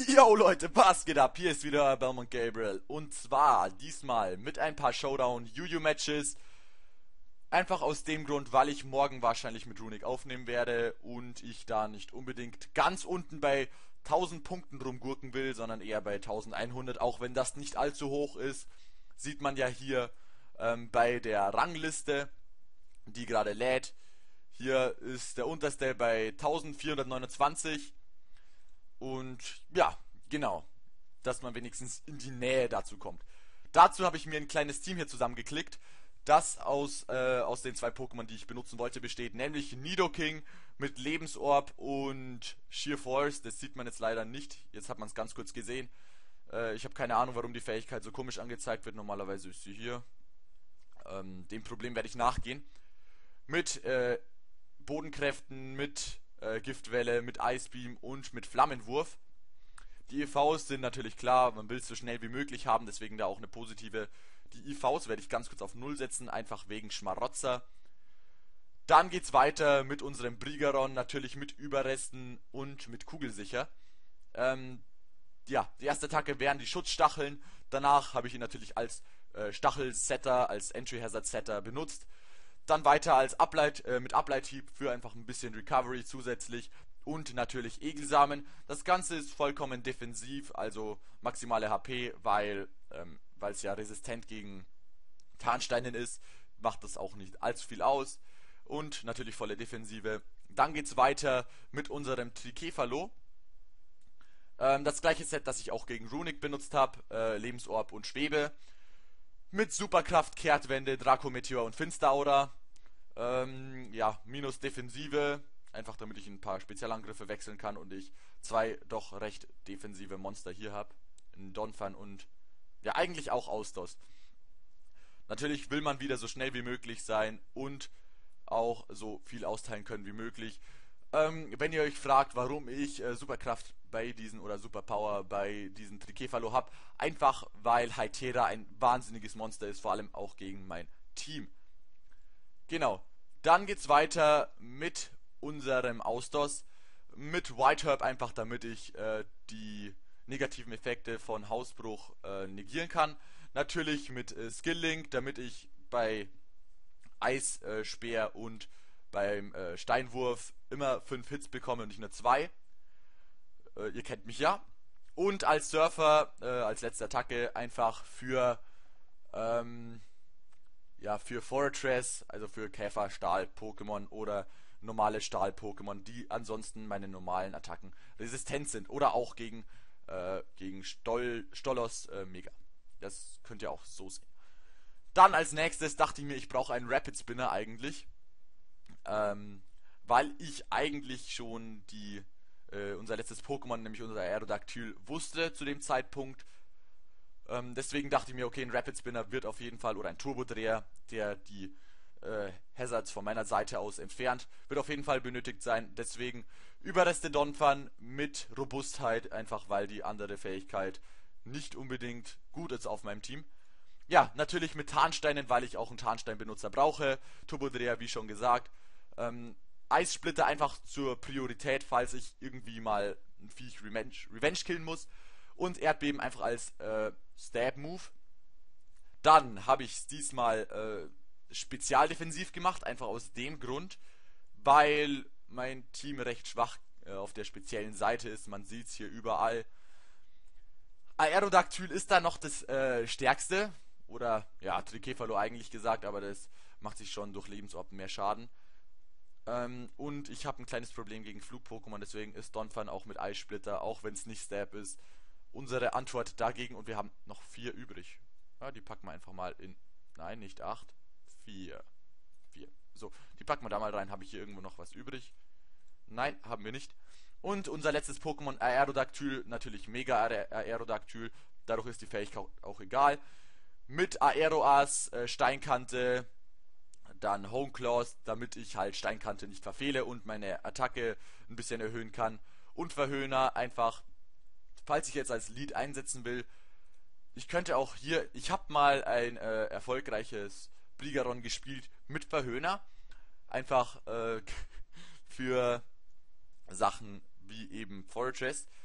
Yo Leute, was geht ab? Hier ist wieder Belmont Gabriel. Und zwar diesmal mit ein paar Showdown Yu-Yu Matches. Einfach aus dem Grund, weil ich morgen wahrscheinlich mit Runic aufnehmen werde und ich da nicht unbedingt ganz unten bei 1000 Punkten rumgurken will, sondern eher bei 1100, auch wenn das nicht allzu hoch ist. Sieht man ja hier bei der Rangliste, die gerade lädt. Hier ist der unterste bei 1429. Und ja, genau, dass man wenigstens in die Nähe dazu kommt. Dazu habe ich mir ein kleines Team hier zusammengeklickt, das aus den zwei Pokémon, die ich benutzen wollte, besteht, nämlich Nidoking mit Lebensorb und Sheer Force. Das sieht man jetzt leider nicht, jetzt hat man es ganz kurz gesehen. Ich habe keine Ahnung, warum die Fähigkeit so komisch angezeigt wird, normalerweise ist sie hier. Dem Problem werde ich nachgehen. Mit Bodenkräften, mit Giftwelle, mit Eisbeam und mit Flammenwurf. Die EVs sind natürlich klar, man will es so schnell wie möglich haben, deswegen da auch eine positive. Die IVs werde ich ganz kurz auf 0 setzen, einfach wegen Schmarotzer. Dann geht's weiter mit unserem Brigaron, natürlich mit Überresten und mit Kugelsicher. Ja, die erste Attacke wären die Schutzstacheln. Danach habe ich ihn natürlich als Stachelsetter, als Entry-Hazard-Setter benutzt. Dann weiter als mit Ableithieb für einfach ein bisschen Recovery zusätzlich. Und natürlich Egelsamen. Das Ganze ist vollkommen defensiv, also maximale HP, weil es ja resistent gegen Tarnsteinen ist. Macht das auch nicht allzu viel aus. Und natürlich volle Defensive. Dann geht es weiter mit unserem Trikefalo. Das gleiche Set, das ich auch gegen Runic benutzt habe. Lebensorb und Schwebe. Mit Superkraft, Kehrtwende, Draco-Meteor und Finsteraura. Ja, minus Defensive. Einfach damit ich ein paar Spezialangriffe wechseln kann und ich zwei doch recht defensive Monster hier habe. Ein Donphan und ja, eigentlich auch Austos. Natürlich will man wieder so schnell wie möglich sein und auch so viel austeilen können wie möglich. Wenn ihr euch fragt, warum ich Superkraft bei diesen oder Superpower bei diesen Trikefalo habe, einfach weil Hytera ein wahnsinniges Monster ist, vor allem auch gegen mein Team. Genau. Dann geht's weiter mit unserem Austos, mit Whiteherb, einfach damit ich die negativen Effekte von Hausbruch negieren kann. Natürlich mit Skill-Link, damit ich bei Eisspeer und beim Steinwurf immer 5 Hits bekomme und nicht nur 2. Ihr kennt mich ja. Und als Surfer, als letzte Attacke, einfach für für Fortress, also für Käfer-Stahl-Pokémon oder normale Stahl-Pokémon, die ansonsten meine normalen Attacken resistent sind. Oder auch gegen Stolos Mega. Das könnt ihr auch so sehen. Dann als nächstes dachte ich mir, ich brauche einen Rapid Spinner eigentlich. Weil ich eigentlich schon unser letztes Pokémon, nämlich unser Aerodactyl, wusste zu dem Zeitpunkt. Deswegen dachte ich mir, okay, ein Rapid Spinner wird auf jeden Fall, oder ein Turbodreher, der die Hazards von meiner Seite aus entfernt, wird auf jeden Fall benötigt sein. Deswegen Überreste Donphan mit Robustheit, einfach weil die andere Fähigkeit nicht unbedingt gut ist auf meinem Team. Ja, natürlich mit Tarnsteinen, weil ich auch einen Tarnsteinbenutzer brauche. Turbodreher, wie schon gesagt. Eissplitter einfach zur Priorität, falls ich irgendwie mal ein Viech Revenge killen muss. Und Erdbeben einfach als Stab-Move. Dann habe ich es diesmal spezialdefensiv gemacht, einfach aus dem Grund, weil mein Team recht schwach auf der speziellen Seite ist. Man sieht es hier überall. Aerodactyl ist da noch das stärkste. Oder ja, Trikefalo eigentlich gesagt, aber das macht sich schon durch Lebensorb mehr Schaden. Und ich habe ein kleines Problem gegen Flug-Pokémon, deswegen ist Donphan auch mit Eissplitter, auch wenn es nicht Stab ist, unsere Antwort dagegen. Und wir haben noch 4 übrig. Ja, die packen wir einfach mal in. Nein, nicht 8. 4. So, die packen wir da mal rein. Habe ich hier irgendwo noch was übrig? Nein, haben wir nicht. Und unser letztes Pokémon Aerodactyl, natürlich Mega Aerodactyl. Dadurch ist die Fähigkeit auch egal. Mit Aeroas, Steinkante, dann Homeclaws, damit ich halt Steinkante nicht verfehle und meine Attacke ein bisschen erhöhen kann. Und Verhöhner einfach, falls ich jetzt als Lead einsetzen will. Ich könnte auch hier, ich habe mal ein erfolgreiches Brigaron gespielt mit Verhöhner. Einfach für Sachen wie eben Fortress.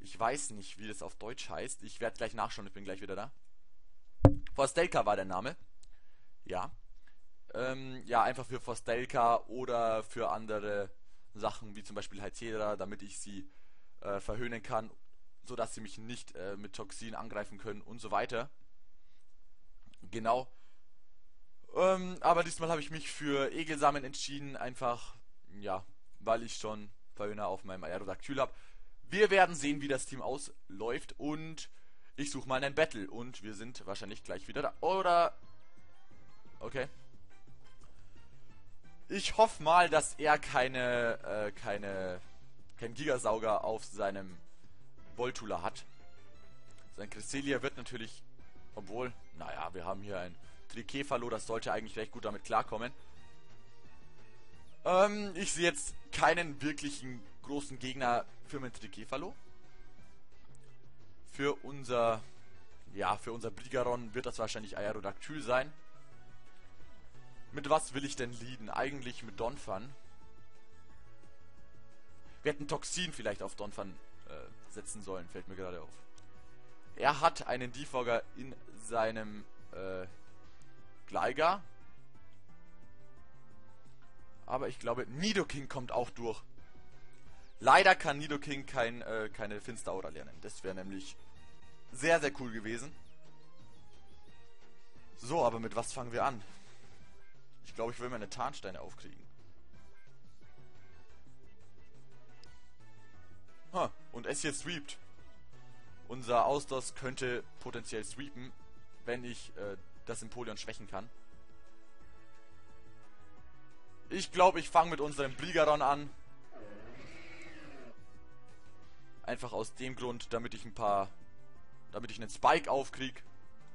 Ich weiß nicht, wie das auf Deutsch heißt. Ich werde gleich nachschauen, ich bin gleich wieder da. Forstelka war der Name. Ja. Ja, einfach für Forstelka oder für andere Sachen, wie zum Beispiel Hycera, damit ich sie verhöhnen kann, sodass sie mich nicht mit Toxin angreifen können und so weiter. Genau. Aber diesmal habe ich mich für Egelsamen entschieden, einfach, ja, weil ich schon Verhöhner auf meinem Aerodactyl habe. Wir werden sehen, wie das Team ausläuft und ich suche mal einen Battle und wir sind wahrscheinlich gleich wieder da. Oder... Okay. Ich hoffe mal, dass er kein Gigasauger auf seinem Voltula hat. Sein Cresselia wird natürlich, obwohl, naja, wir haben hier ein Trikefalo, das sollte eigentlich recht gut damit klarkommen. Ich sehe jetzt keinen wirklichen großen Gegner für mein Trikefalo. Für unser Brigaron wird das wahrscheinlich Aerodactyl sein. Mit was will ich denn leaden? Eigentlich mit Donphan. Wir hätten Toxin vielleicht auf Donphan setzen sollen, fällt mir gerade auf. Er hat einen Defogger in seinem Gligar. Aber ich glaube, Nidoking kommt auch durch. Leider kann Nidoking keine Finsteraura lernen. Das wäre nämlich sehr, sehr cool gewesen. So, aber mit was fangen wir an? Ich glaube, ich will meine Tarnsteine aufkriegen. Und es hier sweept. Unser Austos könnte potenziell sweepen, wenn ich das Empoleon schwächen kann. Ich glaube, ich fange mit unserem Brigaron an. Einfach aus dem Grund, damit ich einen Spike aufkriege.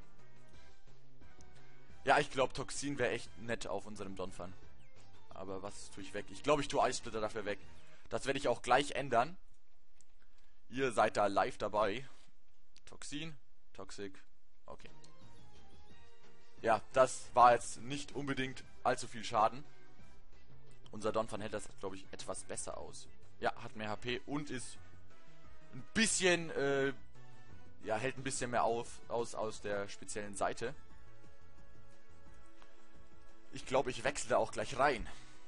Ja, ich glaube, Toxin wäre echt nett auf unserem Donphan. Aber was tue ich weg? Ich glaube, ich tue Eissplitter dafür weg. Das werde ich auch gleich ändern. Ihr seid da live dabei. Toxin, Toxic, okay. Ja, das war jetzt nicht unbedingt allzu viel Schaden. Unser Donphan hält das, glaube ich, etwas besser aus. Ja, hat mehr HP und ist ein bisschen, hält ein bisschen mehr aus der speziellen Seite. Ich glaube, ich wechsle da auch gleich rein.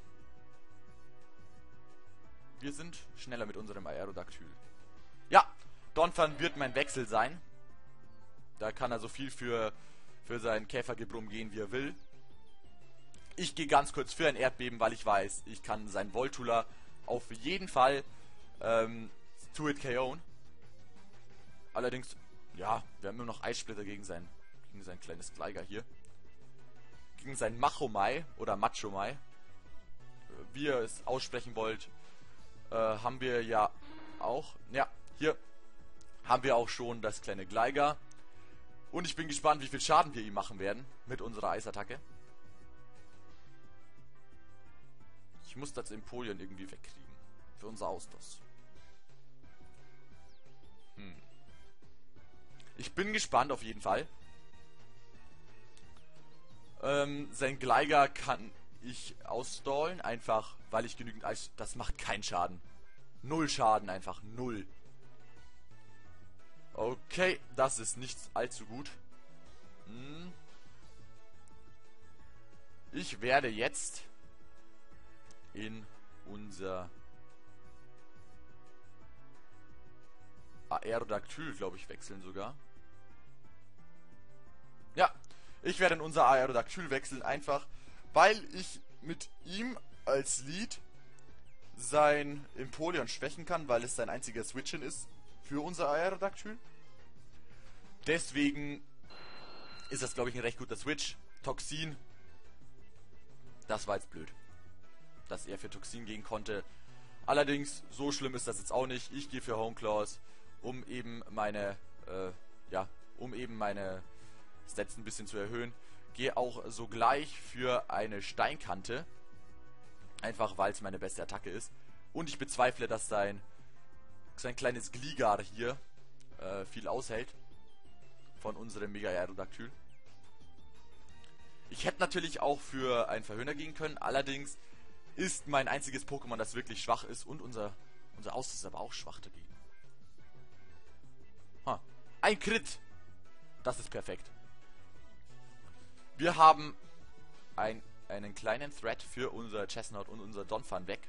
Wir sind schneller mit unserem Aerodactyl. Ja, Donphan wird mein Wechsel sein. Da kann er so viel für sein Käfergebrumm gehen, wie er will. Ich gehe ganz kurz für ein Erdbeben, weil ich weiß, ich kann sein Voltula auf jeden Fall To-Hit KO'en. Allerdings, ja, wir haben nur noch Eissplitter gegen sein kleines Gligar hier. Gegen sein Machomai oder Machomai, wie ihr es aussprechen wollt, haben wir ja auch, ja, hier haben wir auch schon das kleine Gligar. Und ich bin gespannt, wie viel Schaden wir ihm machen werden mit unserer Eisattacke. Ich muss das Empoleon irgendwie wegkriegen. Für unser Austos. Ich bin gespannt auf jeden Fall. Sein Gligar kann ich ausstallen. Einfach, weil ich genügend Eis... Das macht keinen Schaden. Null Schaden, einfach null. Okay, das ist nicht allzu gut. Ich werde jetzt in unser Aerodactyl, glaube ich, wechseln sogar. Ja, ich werde in unser Aerodactyl wechseln, einfach weil ich mit ihm als Lead sein Empoleon schwächen kann, weil es sein einziger Switch-In ist für unser Aerodactyl. Deswegen ist das, glaube ich, ein recht guter Switch. Toxin, das war jetzt blöd, dass er für Toxin gehen konnte. Allerdings, so schlimm ist das jetzt auch nicht. Ich gehe für Homeclaws, um eben meine Stats ein bisschen zu erhöhen. Gehe auch sogleich für eine Steinkante. Einfach weil es meine beste Attacke ist. Und ich bezweifle, dass sein kleines Gligar hier viel aushält. Von unserem Mega Aerodactyl. Ich hätte natürlich auch für einen Verhöhner gehen können. Allerdings ist mein einziges Pokémon, das wirklich schwach ist. Und unser Ausdruck ist aber auch schwach dagegen. Ein Crit. Das ist perfekt. Wir haben einen kleinen Threat für unser Chestnut und unser Donphan weg.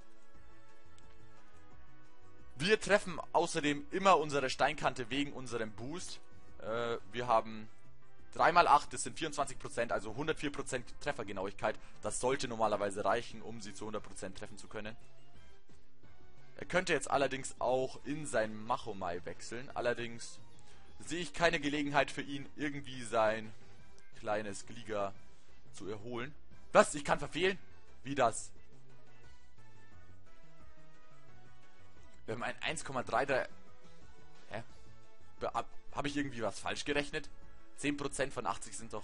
Wir treffen außerdem immer unsere Steinkante wegen unserem Boost. Wir haben 3x8, das sind 24%, also 104% Treffergenauigkeit. Das sollte normalerweise reichen, um sie zu 100% treffen zu können. Er könnte jetzt allerdings auch in sein Machomai wechseln. Allerdings sehe ich keine Gelegenheit für ihn, irgendwie sein kleines Gliga zu erholen. Was? Ich kann verfehlen? Wie das? Wir haben ein 1,33... Hä? Habe ich irgendwie was falsch gerechnet? 10% von 80 sind doch...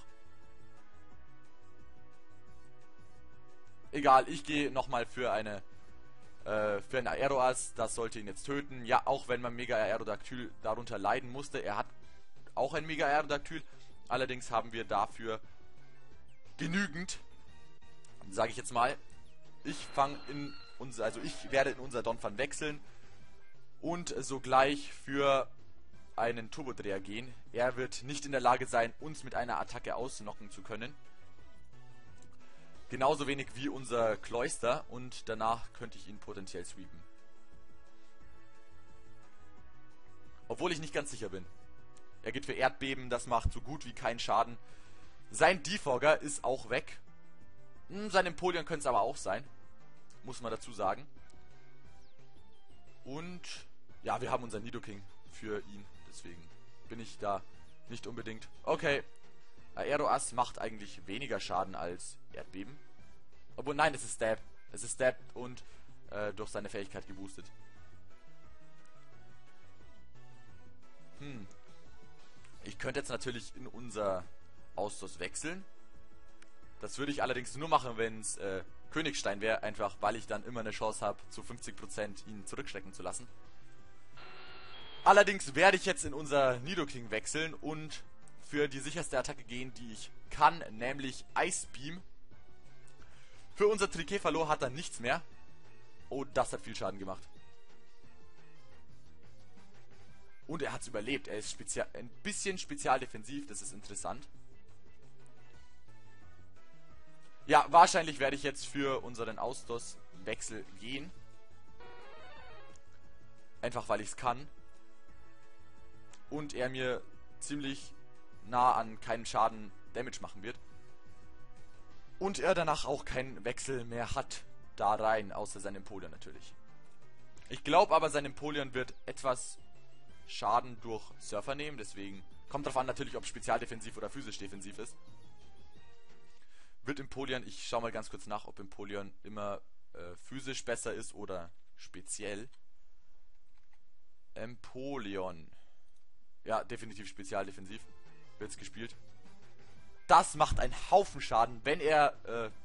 Egal, ich gehe nochmal für ein Aeroas. Das sollte ihn jetzt töten. Ja, auch wenn man Mega Aerodactyl darunter leiden musste. Er hat auch ein Mega Aerodactyl. Allerdings haben wir dafür genügend, sage ich jetzt mal. Ich werde in unser Donphan wechseln und sogleich für einen Turbodreher gehen. Er wird nicht in der Lage sein, uns mit einer Attacke ausknocken zu können. Genauso wenig wie unser Cloyster, und danach könnte ich ihn potenziell sweepen. Obwohl ich nicht ganz sicher bin. Er geht für Erdbeben, das macht so gut wie keinen Schaden. Sein Defogger ist auch weg. Sein Empoleon könnte es aber auch sein. Muss man dazu sagen. Und ja, wir haben unseren Nidoking für ihn. Deswegen bin ich da nicht unbedingt... Okay, Aeroas macht eigentlich weniger Schaden als Erdbeben. Obwohl, nein, es ist Stab. Es ist Stab und durch seine Fähigkeit geboostet. Ich könnte jetzt natürlich in unser Austos wechseln. Das würde ich allerdings nur machen, wenn es Königstein wäre. Einfach, weil ich dann immer eine Chance habe, zu 50% ihn zurückschrecken zu lassen. Allerdings werde ich jetzt in unser Nidoking wechseln und für die sicherste Attacke gehen, die ich kann, nämlich Ice Beam. Für unser Trikefalo hat er nichts mehr. Oh, das hat viel Schaden gemacht. Und er hat es überlebt. Er ist ein bisschen spezialdefensiv, das ist interessant. Ja, wahrscheinlich werde ich jetzt für unseren Austos-Wechsel gehen. Einfach weil ich es kann. Und er mir ziemlich nah an keinen Schaden Damage machen wird. Und er danach auch keinen Wechsel mehr hat da rein, außer sein Empoleon natürlich. Ich glaube aber, sein Empoleon wird etwas Schaden durch Surfer nehmen, deswegen kommt drauf an natürlich, ob spezialdefensiv oder physisch defensiv ist. Wird Empoleon, ich schaue mal ganz kurz nach, ob Empoleon immer physisch besser ist oder speziell. Empoleon. Ja, definitiv spezialdefensiv. Wird's gespielt. Das macht einen Haufen Schaden, wenn er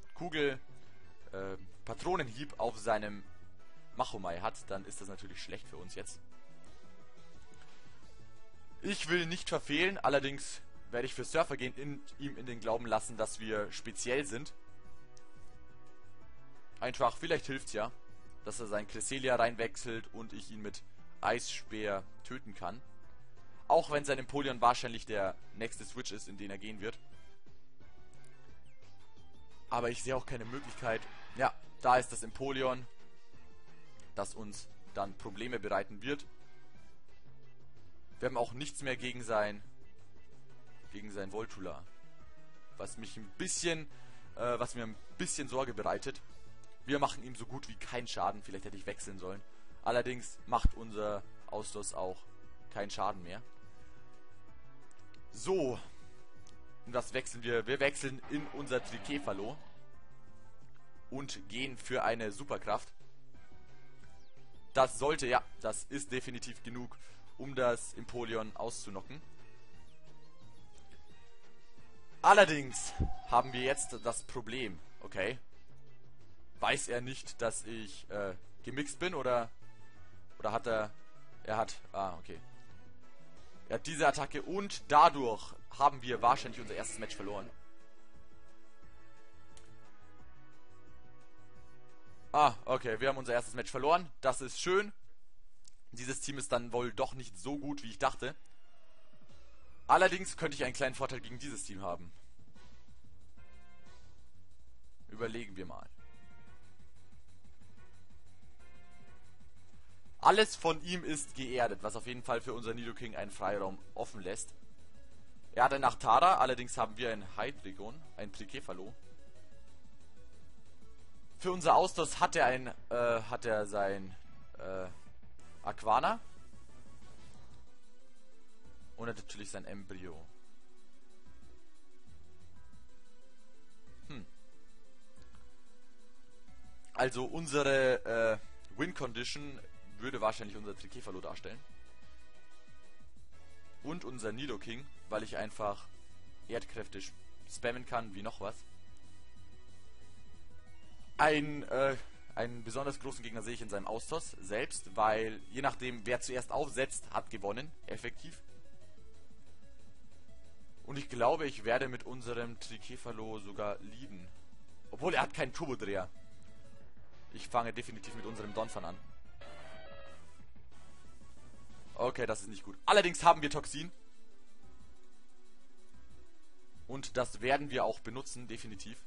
Patronenhieb auf seinem Machomai hat, dann ist das natürlich schlecht für uns jetzt. Ich will nicht verfehlen, allerdings werde ich für Surfer gehen, ihm in den Glauben lassen, dass wir speziell sind. Einfach, vielleicht hilft's ja, dass er sein Cresselia reinwechselt und ich ihn mit Eisspeer töten kann. Auch wenn sein Empoleon wahrscheinlich der nächste Switch ist, in den er gehen wird. Aber ich sehe auch keine Möglichkeit. Ja, da ist das Empoleon, das uns dann Probleme bereiten wird. Wir haben auch nichts mehr gegen sein Voltula. Was mir ein bisschen Sorge bereitet. Wir machen ihm so gut wie keinen Schaden. Vielleicht hätte ich wechseln sollen. Allerdings macht unser Austos auch keinen Schaden mehr. So. Und was wechseln wir? Wir wechseln in unser Trikefalo. Und gehen für eine Superkraft. Das sollte, ja, das ist definitiv genug, um das Empoleon auszunocken. Allerdings haben wir jetzt das Problem, okay? Weiß er nicht, dass ich gemixt bin oder hat er... okay. Er hat diese Attacke und dadurch haben wir wahrscheinlich unser erstes Match verloren. Okay, wir haben unser erstes Match verloren. Das ist schön. Dieses Team ist dann wohl doch nicht so gut, wie ich dachte. Allerdings könnte ich einen kleinen Vorteil gegen dieses Team haben. Überlegen wir mal. Alles von ihm ist geerdet, was auf jeden Fall für unser Nidoking einen Freiraum offen lässt. Er hat einen Nachtara, allerdings haben wir einen Hydreigon, einen Trikefalo. Für unser Austos hat er sein Aquana. Und natürlich sein Embryo. Also unsere Win Condition würde wahrscheinlich unser Trikefalo darstellen. Und unser Nidoking, weil ich einfach Erdkräfte spammen kann wie noch was. Einen besonders großen Gegner sehe ich in seinem Austos selbst, weil je nachdem wer zuerst aufsetzt, hat gewonnen, effektiv. Und ich glaube, ich werde mit unserem Trikefalo sogar leaden. Obwohl, er hat keinen Turbodreher. Ich fange definitiv mit unserem Donphan an. Okay, das ist nicht gut. Allerdings haben wir Toxin. Und das werden wir auch benutzen, definitiv.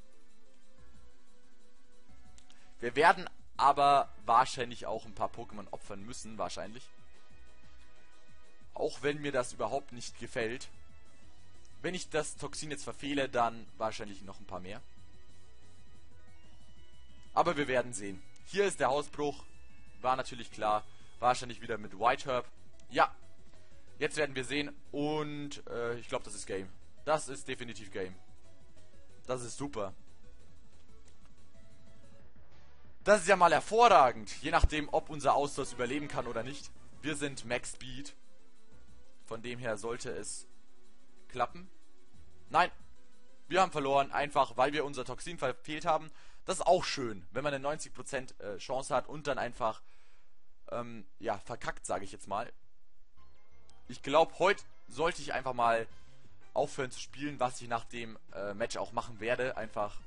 Wir werden aber wahrscheinlich auch ein paar Pokémon opfern müssen, wahrscheinlich. Auch wenn mir das überhaupt nicht gefällt. Wenn ich das Toxin jetzt verfehle, dann wahrscheinlich noch ein paar mehr. Aber wir werden sehen. Hier ist der Hausbruch. War natürlich klar. Wahrscheinlich wieder mit Whiteherb. Ja. Jetzt werden wir sehen. Und ich glaube, das ist Game. Das ist definitiv Game. Das ist super. Das ist ja mal hervorragend. Je nachdem, ob unser Austos überleben kann oder nicht. Wir sind Max Speed. Von dem her sollte es klappen. Nein. Wir haben verloren. Einfach, weil wir unser Toxin verfehlt haben. Das ist auch schön, wenn man eine 90% Chance hat und dann einfach ja, verkackt, sage ich jetzt mal. Ich glaube, heute sollte ich einfach mal aufhören zu spielen, was ich nach dem Match auch machen werde. Einfach,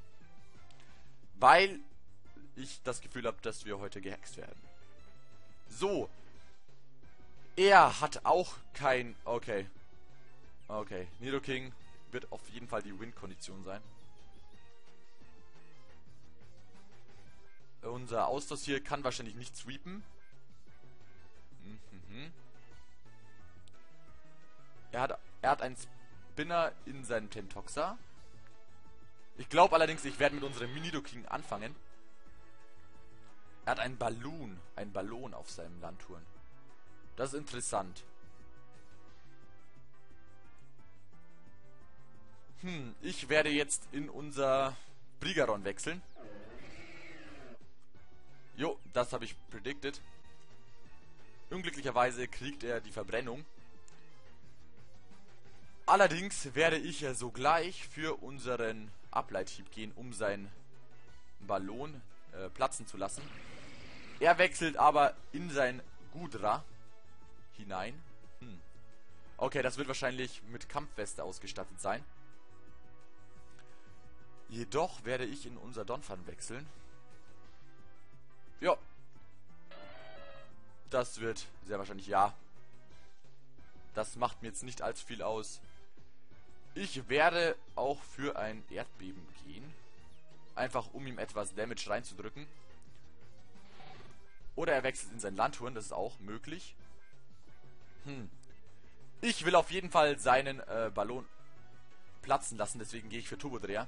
weil ich das Gefühl habe, dass wir heute gehext werden. So. Er hat auch kein... Okay. Okay. Nidoking wird auf jeden Fall die Win-Kondition sein. Unser Austos hier kann wahrscheinlich nicht sweepen. Er hat einen Spinner in seinem Tentoxa. Ich glaube allerdings, ich werde mit unserem Nidoking anfangen. Er hat einen Ballon auf seinem Landturn. Das ist interessant. Ich werde jetzt in unser Brigaron wechseln. Jo, das habe ich predicted. Unglücklicherweise kriegt er die Verbrennung. Allerdings werde ich sogleich für unseren Ableithieb gehen, um seinen Ballon platzen zu lassen. Er wechselt aber in sein Gudra hinein. Okay, das wird wahrscheinlich mit Kampfweste ausgestattet sein. Jedoch werde ich in unser Donphan wechseln. Ja. Das wird sehr wahrscheinlich ja. Das macht mir jetzt nicht allzu viel aus. Ich werde auch für ein Erdbeben gehen. Einfach um ihm etwas Damage reinzudrücken. Oder er wechselt in sein Landturn, das ist auch möglich. Ich will auf jeden Fall seinen Ballon platzen lassen, deswegen gehe ich für Turbodreher.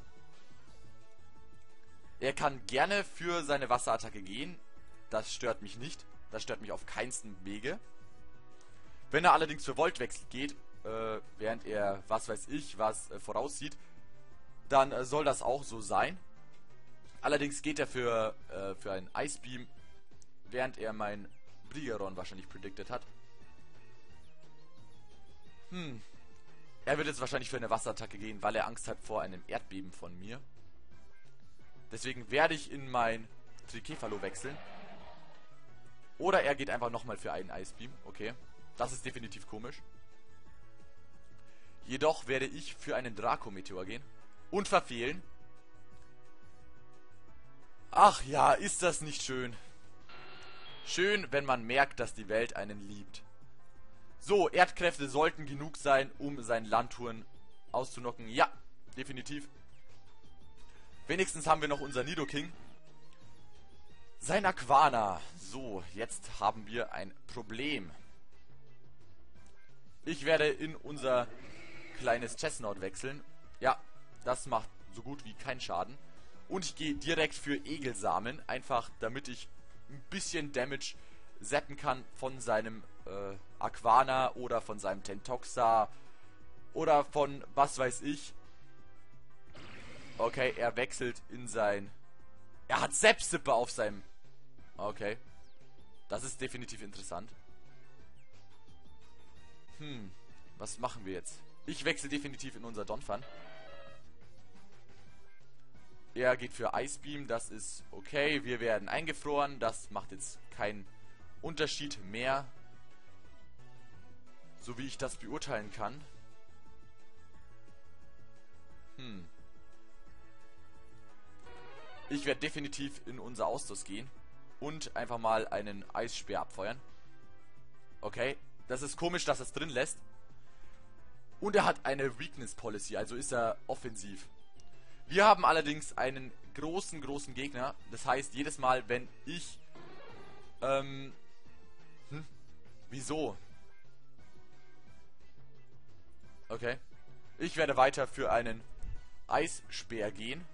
Er kann gerne für seine Wasserattacke gehen. Das stört mich nicht. Das stört mich auf keinsten Wege. Wenn er allerdings für Voltwechsel geht, während er, was weiß ich, was voraussieht, dann soll das auch so sein. Allerdings geht er für einen Ice Beam, während er mein Brigaron wahrscheinlich predicted hat. Er wird jetzt wahrscheinlich für eine Wasserattacke gehen, weil er Angst hat vor einem Erdbeben von mir. Deswegen werde ich in mein Trikefalo wechseln. Oder er geht einfach nochmal für einen Ice Beam. Okay, das ist definitiv komisch. Jedoch werde ich für einen Draco-Meteor gehen. Und verfehlen. Ach ja, ist das nicht schön. Schön, wenn man merkt, dass die Welt einen liebt. So, Erdkräfte sollten genug sein, um seinen Landtouren auszunocken. Ja, definitiv. Wenigstens haben wir noch unser Nidoking. Sein Aquana. So, jetzt haben wir ein Problem. Ich werde in unser kleines Chestnut wechseln. Ja, das macht so gut wie keinen Schaden. Und ich gehe direkt für Egelsamen. Einfach damit ich ein bisschen Damage setzen kann von seinem Aquana oder von seinem Tentoxa. Oder von was weiß ich. Okay, er wechselt in sein... Er hat Sepsipper auf seinem... Okay. Das ist definitiv interessant. Was machen wir jetzt? Ich wechsle definitiv in unser Donphan. Er geht für Ice Beam, das ist okay. Wir werden eingefroren, das macht jetzt keinen Unterschied mehr. So wie ich das beurteilen kann. Ich werde definitiv in unser Austos gehen und einfach mal einen Eisspeer abfeuern. Okay, das ist komisch, dass er es drin lässt. Und er hat eine Weakness Policy, also ist er offensiv. Wir haben allerdings einen großen Gegner. Das heißt, jedes Mal, wenn ich... Wieso? Okay. Ich werde weiter für einen Eisspeer gehen.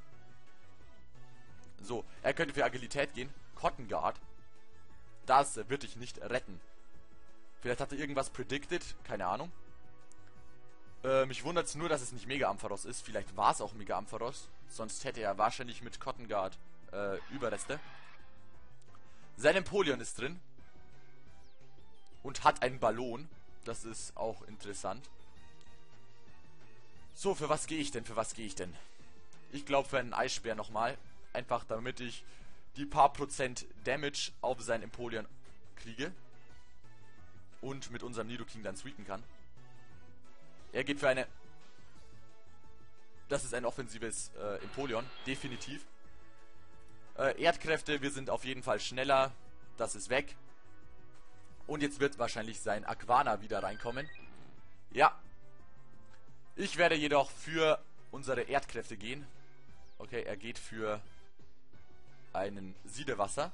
So, er könnte für Agilität gehen. Cotton Guard. Das wird dich nicht retten. Vielleicht hat er irgendwas predicted. Keine Ahnung. Mich wundert es nur, dass es nicht Mega Ampharos ist. Vielleicht war es auch Mega Ampharos. Sonst hätte er wahrscheinlich mit Cotton Guard Überreste. Sein Empoleon ist drin. Und hat einen Ballon. Das ist auch interessant. So, für was gehe ich denn? Ich glaube für einen Eisspeer nochmal. Einfach damit ich die paar Prozent Damage auf sein Empoleon kriege. Und mit unserem Nidoking dann sweepen kann. Er geht für eine... Das ist ein offensives Empoleon, definitiv. Erdkräfte, wir sind auf jeden Fall schneller. Das ist weg. Und jetzt wird wahrscheinlich sein Aquana wieder reinkommen. Ja. Ich werde jedoch für unsere Erdkräfte gehen. Okay, er geht für einen Siedewasser.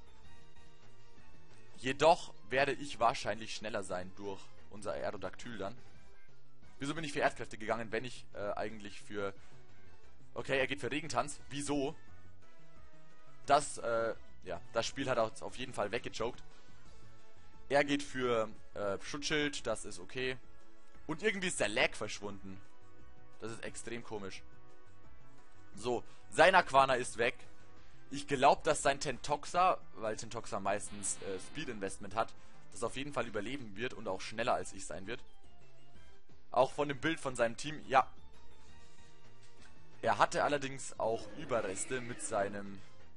Jedoch werde ich wahrscheinlich schneller sein durch unser Aerodactyl dann. Wieso bin ich für Erdkräfte gegangen, wenn ich eigentlich für... Okay, er geht für Regentanz. Wieso? Das Spiel hat er auf jeden Fall weggejoked. Er geht für Schutzschild, das ist okay. Und irgendwie ist der Lag verschwunden. Das ist extrem komisch. So, sein Aquana ist weg. Ich glaube, dass sein Tentoxa, weil Tentoxa meistens Speed Investment hat, das auf jeden Fall überleben wird und auch schneller als ich sein wird. Auch von dem Bild von seinem Team, ja. Er hatte allerdings auch Überreste mit seinem,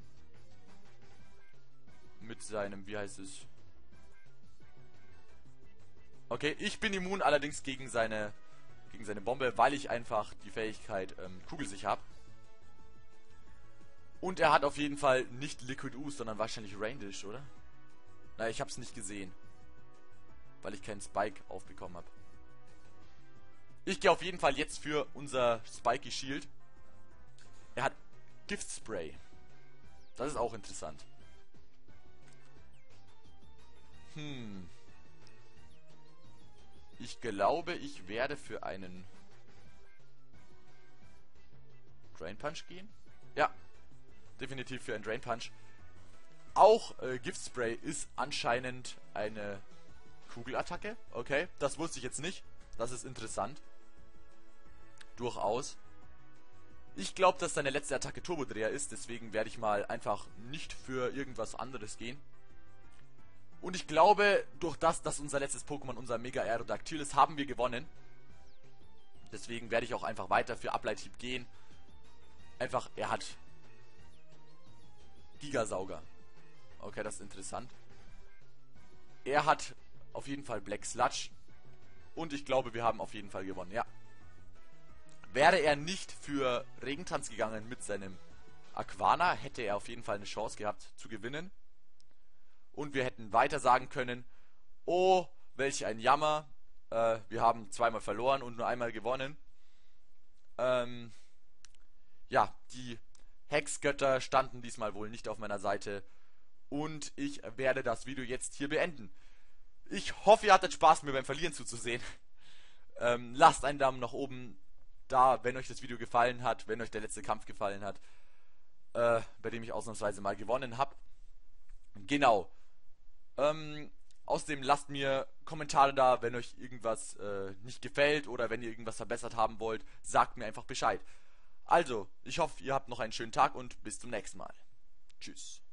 wie heißt es? Okay, ich bin immun allerdings gegen seine Bombe, weil ich einfach die Fähigkeit Kugelsicher habe. Und er hat auf jeden Fall nicht Liquid Ooze, sondern wahrscheinlich Rain Dish, oder? Naja, ich habe es nicht gesehen. Weil ich keinen Spike aufbekommen habe. Ich gehe auf jeden Fall jetzt für unser Spiky Shield. Er hat Giftspray. Das ist auch interessant. Ich glaube, ich werde für einen Drain Punch gehen. Ja, definitiv für einen Drain Punch. Auch Giftspray ist anscheinend eine Kugelattacke. Okay, das wusste ich jetzt nicht. Das ist interessant. Durchaus. Ich glaube, dass seine letzte Attacke Turbodreher ist. Deswegen werde ich mal einfach nicht für irgendwas anderes gehen. Und ich glaube, durch das, dass unser letztes Pokémon unser Mega Aerodactyl ist, haben wir gewonnen. Deswegen werde ich auch einfach weiter für Ableithieb gehen. Einfach, er hat Gigasauger. Okay, das ist interessant. Er hat auf jeden Fall Black Sludge. Und ich glaube, wir haben auf jeden Fall gewonnen, ja. Wäre er nicht für Regentanz gegangen mit seinem Aquana, hätte er auf jeden Fall eine Chance gehabt zu gewinnen. Und wir hätten weiter sagen können, oh, welch ein Jammer, Wir haben zweimal verloren und nur einmal gewonnen. Ähm, ja, die Hexgötter standen diesmal wohl nicht auf meiner Seite. Und ich werde das Video jetzt hier beenden. Ich hoffe, ihr hattet Spaß, mir beim Verlieren zuzusehen. Lasst einen Daumen nach oben da, wenn euch das Video gefallen hat, wenn euch der letzte Kampf gefallen hat, bei dem ich ausnahmsweise mal gewonnen habe. Genau. Außerdem lasst mir Kommentare da, wenn euch irgendwas nicht gefällt oder wenn ihr irgendwas verbessert haben wollt. Sagt mir einfach Bescheid. Also, ich hoffe, ihr habt noch einen schönen Tag und bis zum nächsten Mal. Tschüss.